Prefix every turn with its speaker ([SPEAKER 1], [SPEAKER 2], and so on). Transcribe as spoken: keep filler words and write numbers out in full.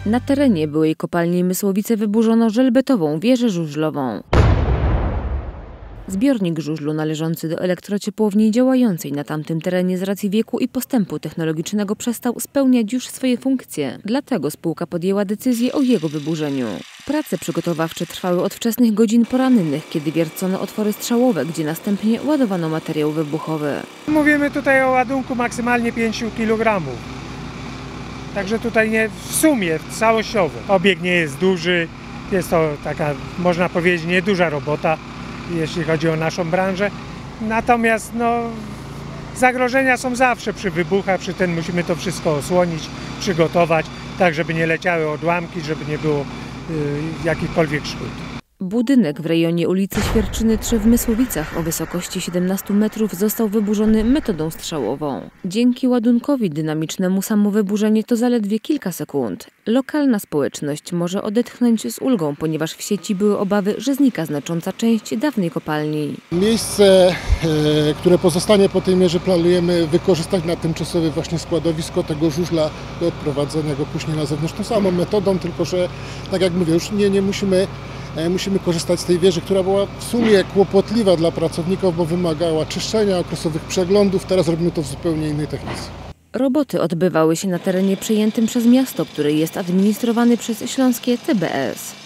[SPEAKER 1] Na terenie byłej kopalni Mysłowice wyburzono żelbetową wieżę żużlową. Zbiornik żużlu należący do elektrociepłowni działającej na tamtym terenie z racji wieku i postępu technologicznego przestał spełniać już swoje funkcje. Dlatego spółka podjęła decyzję o jego wyburzeniu. Prace przygotowawcze trwały od wczesnych godzin porannych, kiedy wiercono otwory strzałowe, gdzie następnie ładowano materiał wybuchowy.
[SPEAKER 2] Mówimy tutaj o ładunku maksymalnie pięciu kilogramów. Także tutaj nie, w sumie całościowo. Obiekt nie jest duży, jest to taka, można powiedzieć, nieduża robota, jeśli chodzi o naszą branżę. Natomiast no, zagrożenia są zawsze przy wybuchach, przy tym musimy to wszystko osłonić, przygotować, tak żeby nie leciały odłamki, żeby nie było y, jakichkolwiek szkód.
[SPEAKER 1] Budynek w rejonie ulicy Świerczyny trzy w Mysłowicach o wysokości siedemnastu metrów został wyburzony metodą strzałową. Dzięki ładunkowi dynamicznemu samo wyburzenie to zaledwie kilka sekund. Lokalna społeczność może odetchnąć z ulgą, ponieważ w sieci były obawy, że znika znacząca część dawnej kopalni.
[SPEAKER 3] Miejsce, które pozostanie po tej mierze, planujemy wykorzystać na tymczasowe właśnie składowisko tego żużla do odprowadzenia go później na zewnątrz tą samą metodą, tylko że tak jak mówię, już nie, nie musimy Musimy korzystać z tej wieży, która była w sumie kłopotliwa dla pracowników, bo wymagała czyszczenia, okresowych przeglądów. Teraz robimy to w zupełnie innej technice.
[SPEAKER 1] Roboty odbywały się na terenie przejętym przez miasto, który jest administrowany przez śląskie T B S.